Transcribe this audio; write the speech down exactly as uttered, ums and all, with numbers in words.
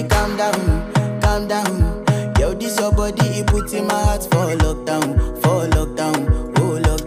calm down, calm down. Yo, this your body, it puts in my heart for lockdown, for lockdown, oh lockdown.